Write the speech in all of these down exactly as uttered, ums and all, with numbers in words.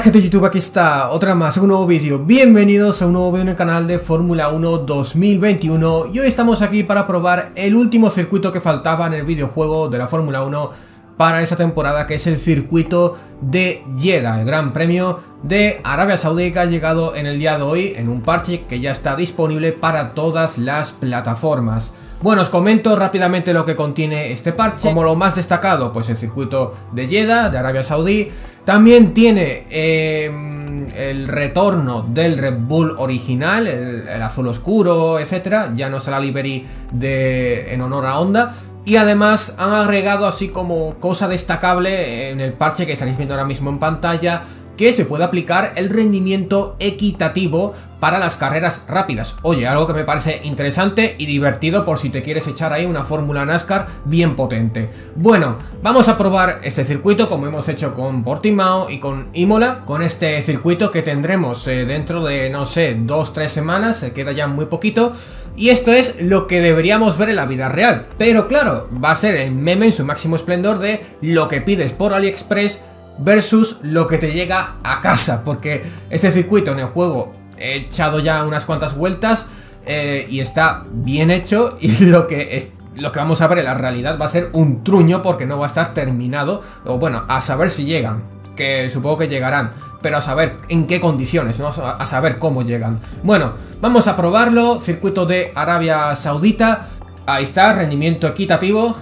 Hola gente de YouTube, aquí está otra más, un nuevo vídeo. Bienvenidos a un nuevo vídeo en el canal de Fórmula uno dos mil veintiuno. Y hoy estamos aquí para probar el último circuito que faltaba en el videojuego de la Fórmula uno para esta temporada, que es el circuito de Jeddah, el Gran Premio de Arabia Saudí, que ha llegado en el día de hoy en un parche que ya está disponible para todas las plataformas. Bueno, os comento rápidamente lo que contiene este parche. Como lo más destacado, pues el circuito de Jeddah, de Arabia Saudí. También tiene eh, el retorno del Red Bull original, el, el azul oscuro, etcétera. Ya no será livery de, en honor a Honda. Y además han agregado, así como cosa destacable en el parche que estaréis viendo ahora mismo en pantalla, que se puede aplicar el rendimiento equitativo para las carreras rápidas. Oye, algo que me parece interesante y divertido por si te quieres echar ahí una fórmula NASCAR bien potente. Bueno, vamos a probar este circuito como hemos hecho con Portimao y con Imola, con este circuito que tendremos eh, dentro de, no sé, dos tres semanas, se queda ya muy poquito. Y esto es lo que deberíamos ver en la vida real. Pero claro, va a ser el meme en su máximo esplendor de lo que pides por AliExpress versus lo que te llega a casa, porque este circuito en el juego he echado ya unas cuantas vueltas eh, y está bien hecho, y lo que es lo que vamos a ver en la realidad va a ser un truño, porque no va a estar terminado, o bueno, a saber si llegan, que supongo que llegarán, pero a saber en qué condiciones, no a saber cómo llegan. Bueno, vamos a probarlo. Circuito de Arabia Saudita, ahí está, rendimiento equitativo,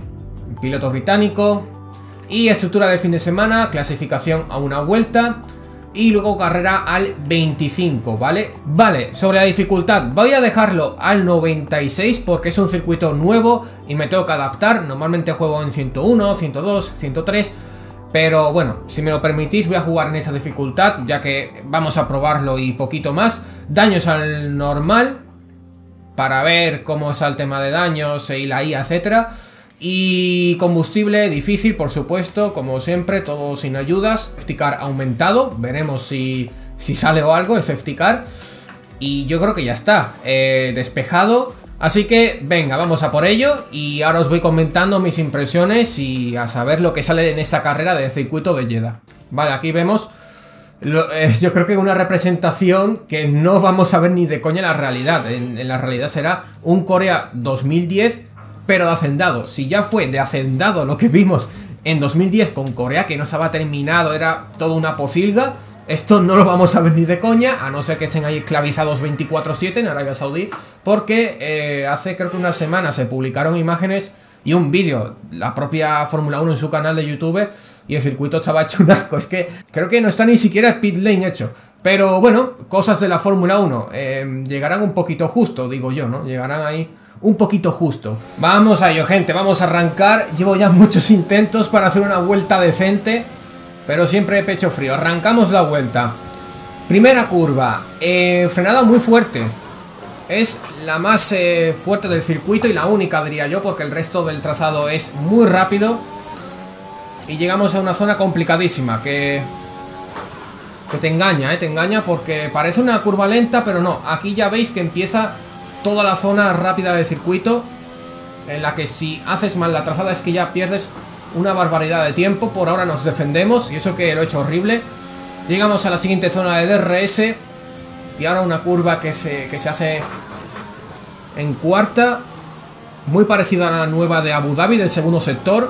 piloto británico. Y estructura de fin de semana, clasificación a una vuelta y luego carrera al veinticinco, ¿vale? Vale, sobre la dificultad voy a dejarlo al noventa y seis porque es un circuito nuevo y me tengo que adaptar. Normalmente juego en ciento uno, ciento dos, ciento tres, pero bueno, si me lo permitís voy a jugar en esta dificultad, ya que vamos a probarlo y poquito más. Daños al normal, para ver cómo está el tema de daños y la I A, etcétera. Y combustible difícil, por supuesto, como siempre, todo sin ayudas. Safety car aumentado, veremos si, si sale o algo el safety car. Y yo creo que ya está, eh, despejado. Así que venga, vamos a por ello. Y ahora os voy comentando mis impresiones y a saber lo que sale en esta carrera del circuito de Jeddah. Vale, aquí vemos, lo, eh, yo creo que una representación que no vamos a ver ni de coña en la realidad. En, en la realidad será un Corea dos mil diez, pero de hacendado. Si ya fue de hacendado lo que vimos en dos mil diez con Corea, que no estaba terminado, era toda una pocilga, esto no lo vamos a ver ni de coña, a no ser que estén ahí esclavizados veinticuatro siete en Arabia Saudí, porque eh, hace creo que una semana se publicaron imágenes y un vídeo, la propia Fórmula uno en su canal de YouTube, y el circuito estaba hecho un asco. Es que creo que no está ni siquiera el pit lane hecho. Pero bueno, cosas de la Fórmula uno, eh, llegarán un poquito justo, digo yo, ¿no? Llegarán ahí un poquito justo. Vamos a ello, gente, vamos a arrancar. Llevo ya muchos intentos para hacer una vuelta decente, pero siempre he pecho frío. Arrancamos la vuelta. Primera curva, eh, frenada muy fuerte. Es la más eh, fuerte del circuito y la única, diría yo, porque el resto del trazado es muy rápido. Y llegamos a una zona complicadísima, que, que te engaña, eh, te engaña, porque parece una curva lenta, pero no. Aquí ya veis que empieza toda la zona rápida del circuito, en la que si haces mal la trazada es que ya pierdes una barbaridad de tiempo. Por ahora nos defendemos, y eso que lo he hecho horrible. Llegamos a la siguiente zona de D R S, y ahora una curva que se, que se hace en cuarta, muy parecida a la nueva de Abu Dhabi, del segundo sector.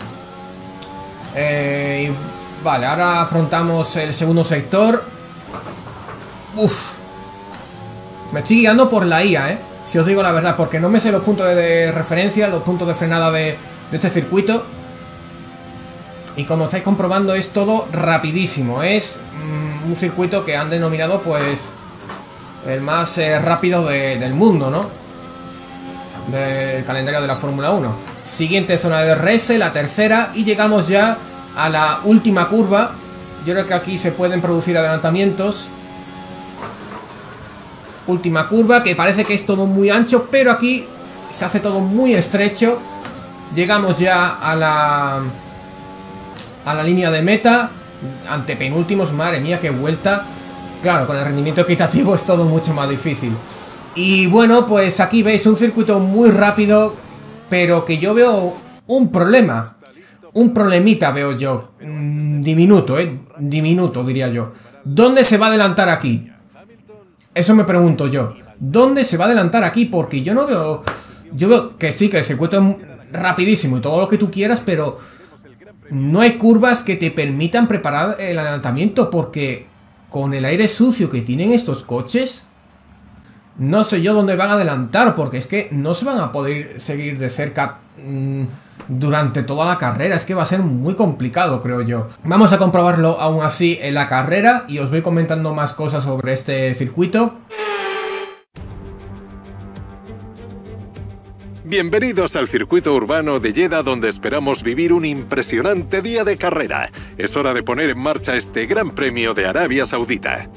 Eh, y vale, ahora afrontamos el segundo sector. Uff, me estoy guiando por la I A, eh, si os digo la verdad, porque no me sé los puntos de referencia, los puntos de frenada de, de este circuito. Y como estáis comprobando, es todo rapidísimo. Es mm, un circuito que han denominado, pues, el más eh, rápido de, del mundo, ¿no? Del calendario de la Fórmula uno. Siguiente zona de D R S, la tercera, y llegamos ya a la última curva. Yo creo que aquí se pueden producir adelantamientos. Última curva, que parece que es todo muy ancho, pero aquí se hace todo muy estrecho. Llegamos ya a la a la línea de meta, antepenúltimos. Madre mía, qué vuelta. Claro, con el rendimiento equitativo es todo mucho más difícil. Y bueno, pues aquí veis un circuito muy rápido, pero que yo veo un problema. un problemita veo yo. Mm, diminuto, eh. Diminuto, diría yo. ¿Dónde se va a adelantar aquí? Eso me pregunto yo. ¿Dónde se va a adelantar aquí? Porque yo no veo... Yo veo que sí, que el circuito es rapidísimo y todo lo que tú quieras, pero no hay curvas que te permitan preparar el adelantamiento, porque con el aire sucio que tienen estos coches, no sé yo dónde van a adelantar, porque es que no se van a poder seguir de cerca mmm, durante toda la carrera. Es que va a ser muy complicado, creo yo. Vamos a comprobarlo aún así en la carrera y os voy comentando más cosas sobre este circuito. Bienvenidos al circuito urbano de Jeddah, donde esperamos vivir un impresionante día de carrera. Es hora de poner en marcha este Gran Premio de Arabia Saudita.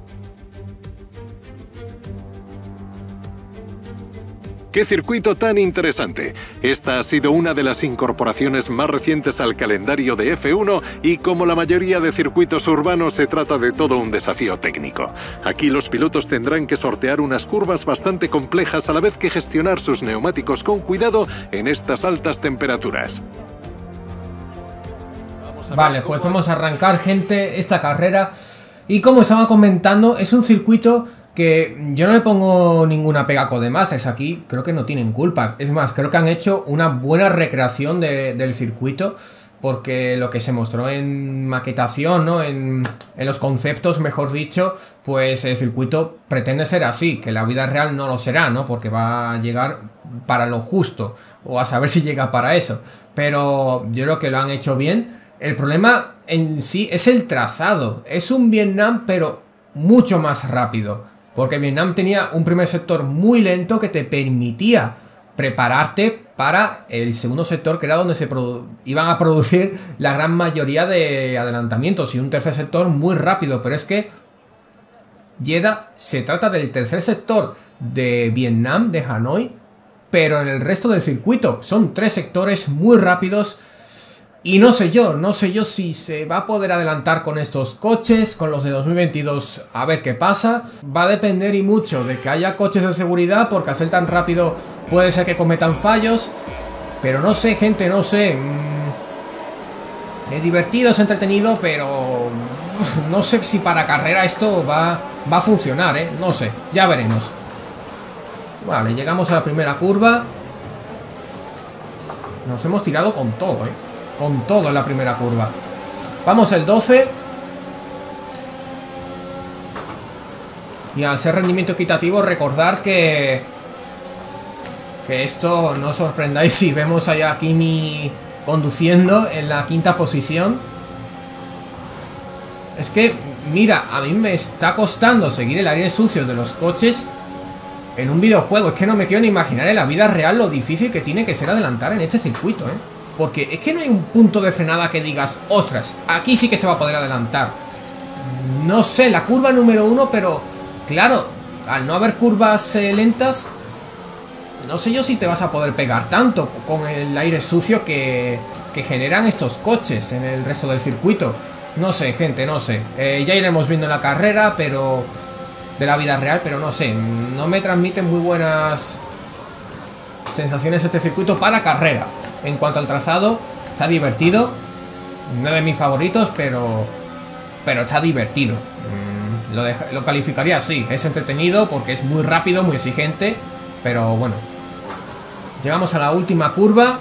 ¡Qué circuito tan interesante! Esta ha sido una de las incorporaciones más recientes al calendario de F uno y, como la mayoría de circuitos urbanos, se trata de todo un desafío técnico. Aquí los pilotos tendrán que sortear unas curvas bastante complejas a la vez que gestionar sus neumáticos con cuidado en estas altas temperaturas. Vale, pues vamos a arrancar, gente, esta carrera. Y como estaba comentando, es un circuito que yo no le pongo ninguna pega a Codemasters. Aquí creo que no tienen culpa. Es más, creo que han hecho una buena recreación de, del circuito, porque lo que se mostró en maquetación, ¿no? En, en los conceptos, mejor dicho, pues el circuito pretende ser así, que la vida real no lo será, ¿no? Porque va a llegar para lo justo, o a saber si llega para eso. Pero yo creo que lo han hecho bien. El problema en sí es el trazado. Es un Vietnam, pero mucho más rápido. Porque Vietnam tenía un primer sector muy lento que te permitía prepararte para el segundo sector, que era donde se iban a producir la gran mayoría de adelantamientos, y un tercer sector muy rápido. Pero es que Jeddah se trata del tercer sector de Vietnam, de Hanoi, pero en el resto del circuito son tres sectores muy rápidos. Y no sé yo, no sé yo si se va a poder adelantar con estos coches, con los de dos mil veintidós, a ver qué pasa. Va a depender y mucho de que haya coches de seguridad, porque al ser tan rápido puede ser que cometan fallos. Pero no sé, gente, no sé. Mm, es divertido, es entretenido, pero uf, no sé si para carrera esto va, va a funcionar, ¿eh? No sé, ya veremos. Vale, llegamos a la primera curva. Nos hemos tirado con todo, ¿eh? Con todo en la primera curva. Vamos el doce. Y al ser rendimiento equitativo, recordar que Que esto no os sorprendáis si vemos allá a Kimi conduciendo en la quinta posición. Es que, mira, a mí me está costando seguir el aire sucio de los coches en un videojuego. Es que no me quiero ni imaginar en la vida real lo difícil que tiene que ser adelantar en este circuito, ¿eh? Porque es que no hay un punto de frenada que digas, ostras, aquí sí que se va a poder adelantar. No sé, la curva número uno, pero claro, al no haber curvas eh, lentas, no sé yo si te vas a poder pegar tanto con el aire sucio que, que generan estos coches en el resto del circuito. No sé, gente, no sé. Eh, ya iremos viendo la carrera, pero de la vida real, pero no sé. No me transmiten muy buenas sensaciones este circuito para carrera. En cuanto al trazado, está divertido. No es de mis favoritos, pero pero está divertido. Mm, lo, de, lo calificaría así. Es entretenido porque es muy rápido, muy exigente. Pero bueno. Llegamos a la última curva.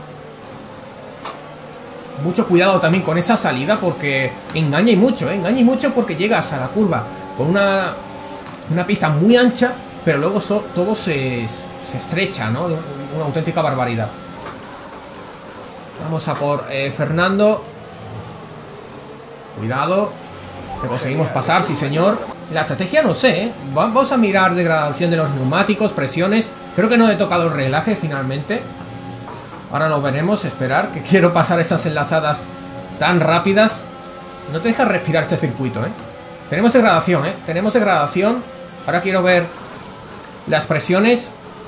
Mucho cuidado también con esa salida, porque engaña y mucho, ¿eh? Engaña y mucho, porque llegas a la curva con una, una pista muy ancha, pero luego so, todo se, se estrecha, ¿no? Una auténtica barbaridad. Vamos a por eh, Fernando. Cuidado. Le conseguimos pasar, sí señor. La estrategia no sé, ¿eh? Vamos a mirar degradación de los neumáticos, presiones. Creo que no he tocado el reglaje finalmente. Ahora lo veremos, esperar, que quiero pasar estas enlazadas tan rápidas. No te deja respirar este circuito, ¿eh? Tenemos degradación, ¿eh? Tenemos degradación. Ahora quiero ver las presiones.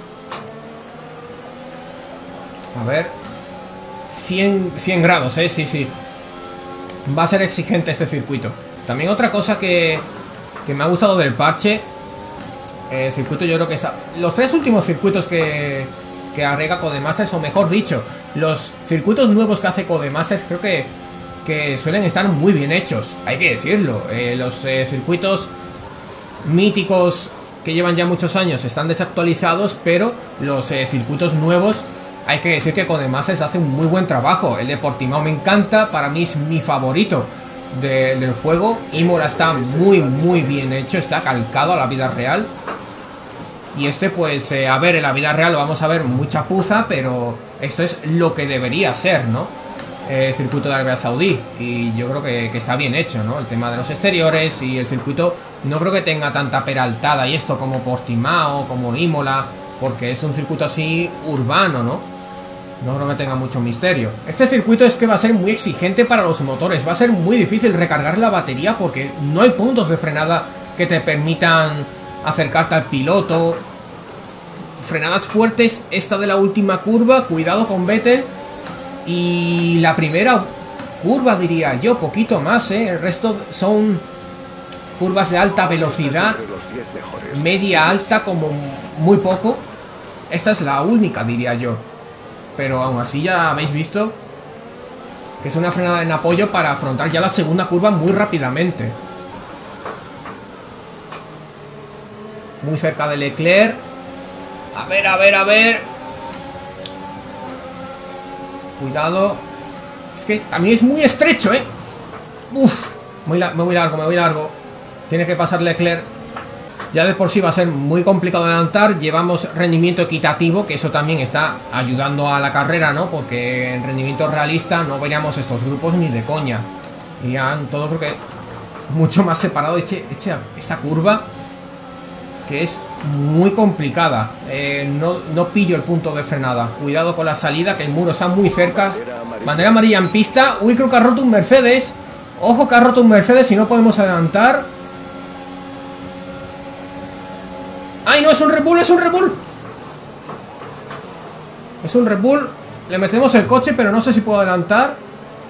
A ver. cien, cien grados, ¿eh? Sí, sí. Va a ser exigente este circuito. También otra cosa que, que me ha gustado del parche. El circuito, yo creo que es... Los tres últimos circuitos que... que agrega Codemasters, o mejor dicho, los circuitos nuevos que hace Codemasters creo que, que suelen estar muy bien hechos, hay que decirlo. Eh, los eh, circuitos míticos que llevan ya muchos años están desactualizados, pero los eh, circuitos nuevos, hay que decir que Codemasters hace un muy buen trabajo. El de Portimao me encanta, para mí es mi favorito de, del juego. Imola está muy muy bien hecho, está calcado a la vida real. Y este pues, eh, a ver, en la vida real lo vamos a ver muy chapuza, pero esto es lo que debería ser, ¿no? El circuito de Arabia Saudí, y yo creo que, que está bien hecho, ¿no? El tema de los exteriores y el circuito no creo que tenga tanta peraltada y esto como Portimao, como Imola, porque es un circuito así urbano, ¿no? No creo que tenga mucho misterio. Este circuito es que va a ser muy exigente para los motores, va a ser muy difícil recargar la batería porque no hay puntos de frenada que te permitan acercarte al piloto. Frenadas fuertes, esta de la última curva, cuidado con Vettel. Y la primera curva, diría yo, poquito más, ¿eh? El resto son curvas de alta velocidad, media alta como muy poco. Esta es la única, diría yo. Pero aún así ya habéis visto que es una frenada en apoyo para afrontar ya la segunda curva muy rápidamente. Muy cerca de Leclerc. A ver, a ver, a ver. Cuidado. Es que también es muy estrecho, ¿eh? Uf, muy me voy largo, me voy largo. Tiene que pasar Leclerc. Ya de por sí va a ser muy complicado adelantar. Llevamos rendimiento equitativo, que eso también está ayudando a la carrera, ¿no? Porque en rendimiento realista no veríamos estos grupos ni de coña. Irían todo, creo que mucho más separado. Eche, eche, esta curva, que es muy complicada. eh, no, no pillo el punto de frenada. Cuidado con la salida, que el muro está muy cerca. Bandera amarilla en pista. Uy, creo que ha roto un Mercedes. Ojo que ha roto un Mercedes y no podemos adelantar. ¡Ay, no! Es un Red Bull, es un Red Bull. Es un Red Bull. Le metemos el coche, pero no sé si puedo adelantar.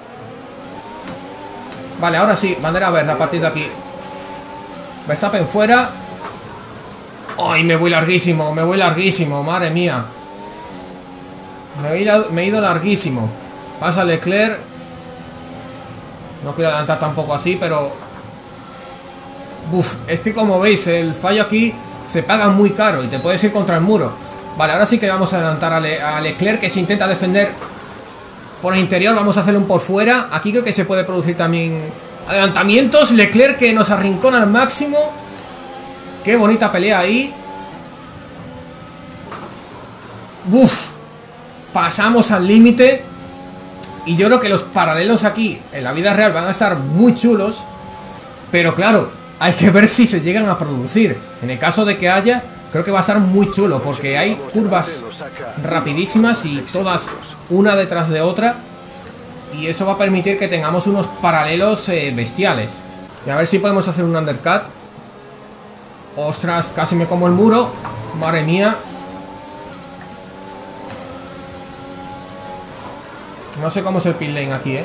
Vale, ahora sí, bandera verde a partir de aquí. Verstappen fuera. ¡Ay, me voy larguísimo! Me voy larguísimo, madre mía. Me he ido, me he ido larguísimo. Pasa Leclerc. No quiero adelantar tampoco así, pero... Uf, es que como veis, el fallo aquí se paga muy caro y te puedes ir contra el muro. Vale, ahora sí que vamos a adelantar a, Le a Leclerc, que se intenta defender por el interior. Vamos a hacerle un por fuera. Aquí creo que se puede producir también adelantamientos. Leclerc que nos arrincona al máximo. Qué bonita pelea ahí. Uf, pasamos al límite. Y yo creo que los paralelos aquí en la vida real van a estar muy chulos. Pero claro, hay que ver si se llegan a producir. En el caso de que haya, creo que va a estar muy chulo, porque hay curvas rapidísimas y todas una detrás de otra. Y eso va a permitir que tengamos unos paralelos eh, bestiales. Y a ver si podemos hacer un undercut. Ostras, casi me como el muro. Madre mía. No sé cómo es el pit lane aquí, eh.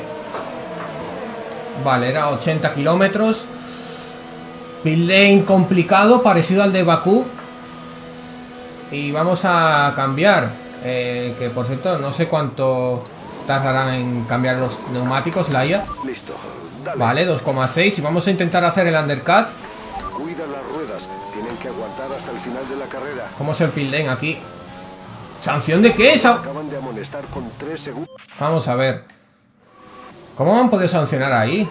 Vale, era ochenta kilómetros. Pit lane complicado, parecido al de Bakú. Y vamos a cambiar. Eh, que por cierto, no sé cuánto tardarán en cambiar los neumáticos, la I A. Listo. Dale. Vale, dos coma seis. Y vamos a intentar hacer el undercut. Cuida las ruedas. Tienen que aguantar hasta el final de la carrera. ¿Cómo es el pit lane aquí? ¿Sanción de qué es? Acaban de amonestar con tres segundos. Vamos a ver. ¿Cómo van a poder sancionar ahí?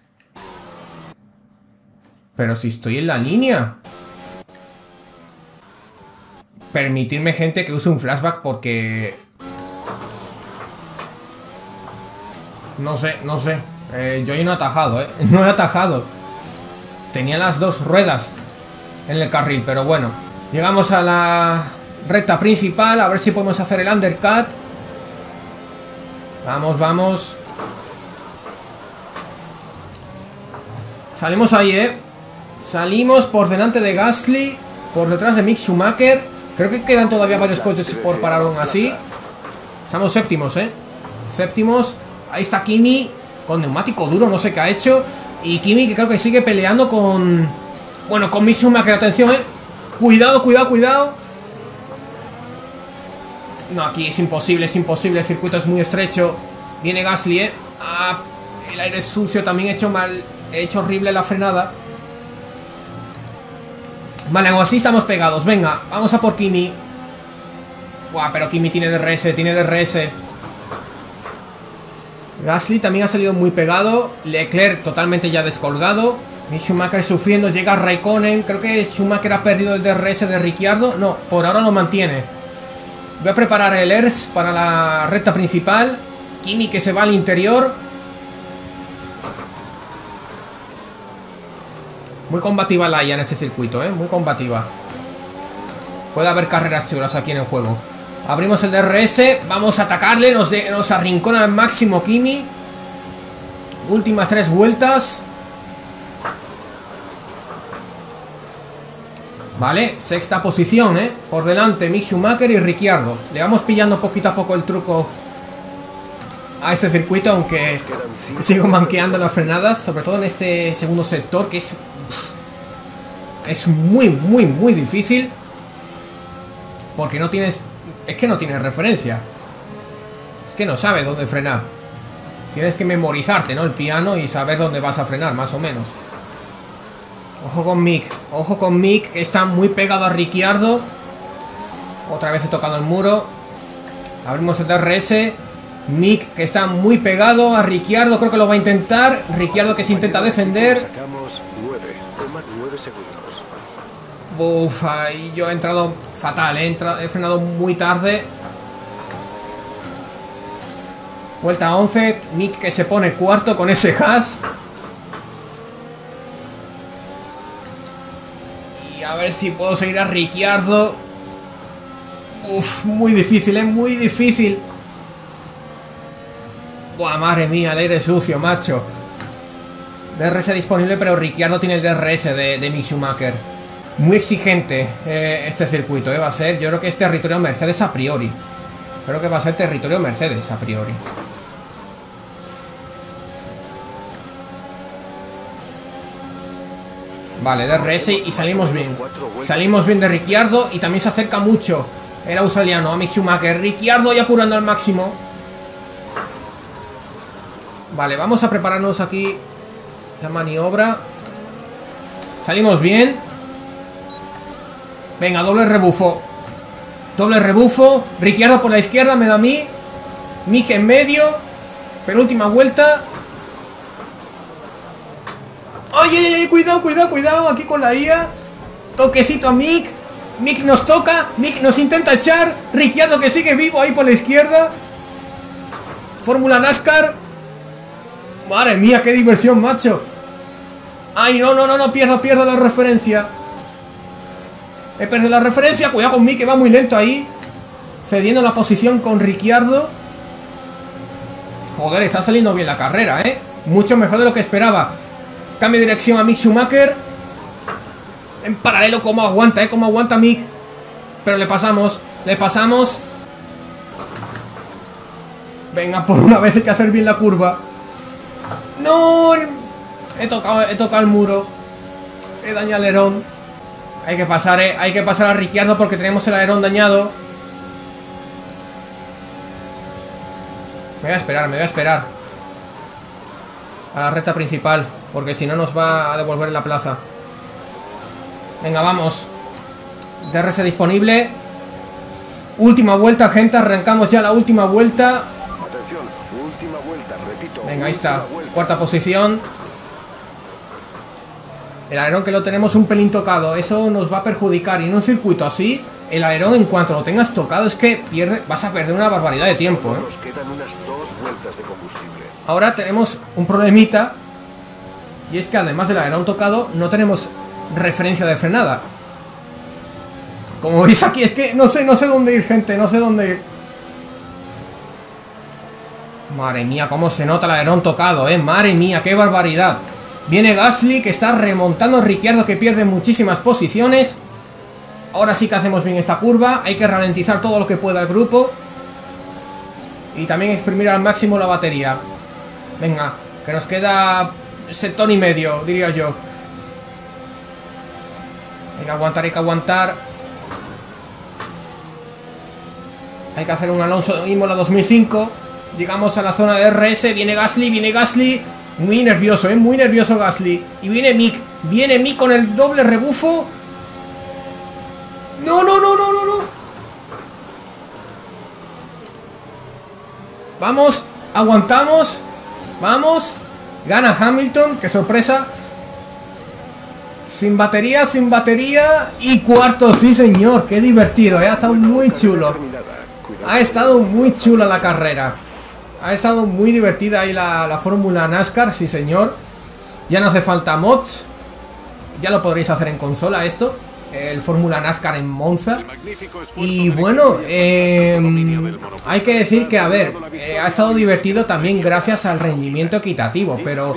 Pero si estoy en la línea. Permitirme, gente, que use un flashback porque... No sé, no sé. Eh, yo ahí no he atajado, ¿eh? No he atajado. Tenía las dos ruedas en el carril, pero bueno. Llegamos a la recta principal. A ver si podemos hacer el undercut. Vamos, vamos. Salimos ahí, ¿eh? Salimos por delante de Gasly. Por detrás de Mick Schumacher. Creo que quedan todavía varios coches por parar aún así. Estamos séptimos, ¿eh? Séptimos. Ahí está Kimi. Con neumático duro, no sé qué ha hecho. Y Kimi que creo que sigue peleando con... Bueno, con Mick Schumacher, atención, ¿eh? Cuidado, cuidado, cuidado. No, aquí es imposible, es imposible. El circuito es muy estrecho. Viene Gasly, ¿eh? Ah, el aire es sucio. También he hecho mal. He hecho horrible la frenada. Vale, aún así estamos pegados. Venga, vamos a por Kimi. Buah, pero Kimi tiene D R S, tiene D R S. Gasly también ha salido muy pegado. Leclerc totalmente ya descolgado. Y Schumacher sufriendo. Llega Raikkonen. Creo que Schumacher ha perdido el D R S de Ricciardo. No, por ahora lo mantiene. Voy a preparar el E R S para la recta principal. Kimi que se va al interior. Muy combativa la I A en este circuito, ¿eh? Muy combativa. Puede haber carreras chulas aquí en el juego. Abrimos el D R S. Vamos a atacarle. Nos, de, nos arrincona al máximo Kimi. Últimas tres vueltas. Vale, sexta posición, ¿eh? Por delante Mick Schumacher y Ricciardo. Le vamos pillando poquito a poco el truco a este circuito, aunque sigo manqueando las frenadas, sobre todo en este segundo sector, que es... Es muy, muy, muy difícil. Porque no tienes... Es que no tienes referencia. Es que no sabes dónde frenar. Tienes que memorizarte, ¿no? El piano y saber dónde vas a frenar, más o menos. Ojo con Mick. Ojo con Mick, que está muy pegado a Ricciardo. Otra vez he tocado el muro. Abrimos el D R S. Mick, que está muy pegado a Ricciardo. Creo que lo va a intentar. Ricciardo que se intenta defender. Uf, ahí yo he entrado fatal, he, entrado, he frenado muy tarde. Vuelta once, Mick que se pone cuarto con ese gas. Y a ver si puedo seguir a Ricciardo. Uf, muy difícil, es muy difícil. Buah, madre mía, el aire sucio, macho. D R S disponible, pero Ricciardo tiene el D R S de, de Mick Schumacher. Muy exigente eh, este circuito, eh, va a ser, yo creo que es territorio Mercedes a priori. Creo que va a ser territorio Mercedes a priori. Vale, D R S y salimos bien. Salimos bien de Ricciardo y también se acerca mucho el australiano a Mick Schumacher. Ricciardo ya apurando al máximo. Vale, vamos a prepararnos aquí la maniobra. Salimos bien. Venga, doble rebufo. Doble rebufo. Ricciardo por la izquierda, me da a mí. Mick en medio. Penúltima vuelta. ¡Oye! Cuidado, cuidado, cuidado. Aquí con la I A. Toquecito a Mick. Mick nos toca. Mick nos intenta echar. Ricciardo que sigue vivo ahí por la izquierda. Fórmula NASCAR. Madre mía, qué diversión, macho. Ay, no, no, no, no. Pierdo, pierdo la referencia. He perdido la referencia. Cuidado con Mick, que va muy lento ahí. Cediendo la posición con Ricciardo. Joder, está saliendo bien la carrera, ¿eh? Mucho mejor de lo que esperaba. Cambio de dirección a Mick Schumacher. En paralelo, como aguanta, ¿eh? Como aguanta Mick. Pero le pasamos, le pasamos. Venga, por una vez hay que hacer bien la curva. ¡No! He tocado, he tocado el muro. He dañado el alerón. Hay que pasar, eh. Hay que pasar a Ricciardo porque tenemos el alerón dañado. Me voy a esperar, me voy a esperar a la recta principal, porque si no nos va a devolver en la plaza. Venga, vamos. D R S disponible. Última vuelta, gente. Arrancamos ya la última vuelta. Atención, última vuelta, repito. Venga, ahí está. Cuarta posición. El alerón que lo tenemos un pelín tocado. Eso nos va a perjudicar. Y en un circuito así, el alerón en cuanto lo tengas tocado es que pierde, vas a perder una barbaridad de tiempo, ¿eh? Nos quedan unas dos vueltas de combustible. Ahora tenemos un problemita. Y es que además del alerón tocado, no tenemos referencia de frenada. Como veis aquí, es que no sé, no sé dónde ir, gente. No sé dónde ir. Madre mía, cómo se nota el alerón tocado, eh. Madre mía, qué barbaridad. Viene Gasly, que está remontando a Ricciardo, que pierde muchísimas posiciones. Ahora sí que hacemos bien esta curva. Hay que ralentizar todo lo que pueda el grupo. Y también exprimir al máximo la batería. Venga, que nos queda sector y medio, diría yo. Hay que aguantar, hay que aguantar. Hay que hacer un Alonso Imola dos mil cinco. Llegamos a la zona de R S. Viene Gasly, viene Gasly. Muy nervioso, ¿eh? Muy nervioso Gasly. Y viene Mick. Viene Mick con el doble rebufo. No, no, no, no, no, no. Vamos, aguantamos. Vamos. Gana Hamilton, qué sorpresa. Sin batería, sin batería. Y cuarto, sí señor. Qué divertido, ¿eh? Ha estado muy chulo. Ha estado muy chula la carrera. Ha estado muy divertida ahí la, la fórmula NASCAR, sí señor. Ya no hace falta mods. Ya lo podréis hacer en consola esto. El Fórmula NASCAR en Monza. Y bueno, eh, hay que decir que, a ver, eh, ha estado divertido también gracias al rendimiento equitativo. Pero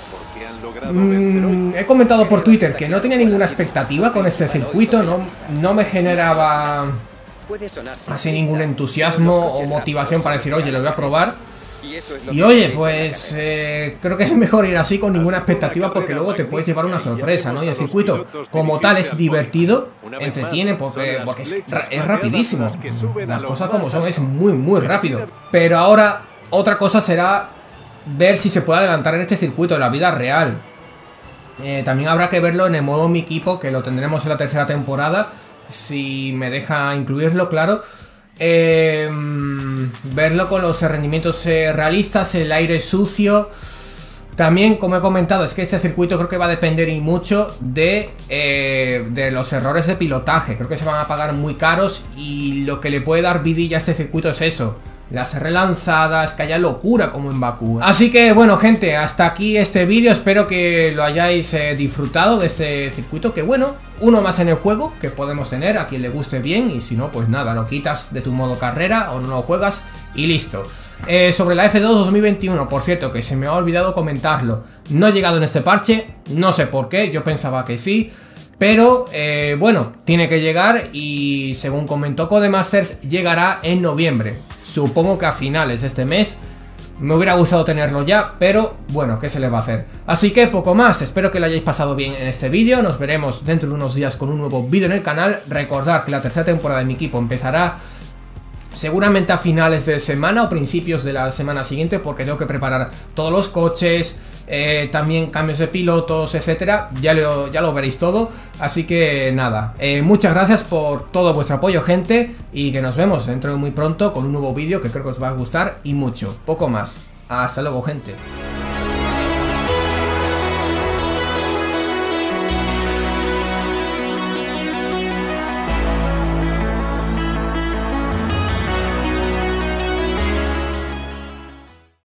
mmm, he comentado por Twitter que no tenía ninguna expectativa con este circuito. No, no me generaba así ningún entusiasmo o motivación para decir, oye, lo voy a probar. Y oye, pues eh, creo que es mejor ir así con ninguna expectativa, porque luego te puedes llevar una sorpresa, ¿no? Y el circuito como tal es divertido, entretiene, porque, porque es, es rapidísimo. Las cosas como son, es muy muy rápido. Pero ahora otra cosa será ver si se puede adelantar en este circuito en la vida real. Eh, también habrá que verlo en el modo Mi Equipo, que lo tendremos en la tercera temporada, si me deja incluirlo, claro. Eh, verlo con los rendimientos eh, realistas, el aire sucio. También, como he comentado, es que este circuito creo que va a depender y mucho de, eh, de los errores de pilotaje. Creo que se van a pagar muy caros, y lo que le puede dar vidilla a este circuito es eso: las relanzadas, que haya locura como en Bakú. Así que bueno, gente, hasta aquí este vídeo. Espero que lo hayáis eh, disfrutado de este circuito, que bueno, uno más en el juego que podemos tener, a quien le guste bien, y si no, pues nada, lo quitas de tu modo carrera o no lo juegas y listo. Eh, sobre la F dos dos mil veintiuno, por cierto, que se me ha olvidado comentarlo, no ha llegado en este parche, no sé por qué, yo pensaba que sí. Pero, eh, bueno, tiene que llegar, y según comentó Codemasters, llegará en noviembre. Supongo que a finales de este mes. Me hubiera gustado tenerlo ya, pero bueno, ¿qué se le va a hacer? Así que poco más, espero que lo hayáis pasado bien en este vídeo. Nos veremos dentro de unos días con un nuevo vídeo en el canal. Recordad que la tercera temporada de Mi Equipo empezará seguramente a finales de semana o principios de la semana siguiente, porque tengo que preparar todos los coches, eh, también cambios de pilotos, etcétera. Ya lo, ya lo veréis todo. Así que nada, eh, muchas gracias por todo vuestro apoyo, gente, y que nos vemos dentro de muy pronto con un nuevo vídeo que creo que os va a gustar y mucho. Poco más. Hasta luego, gente.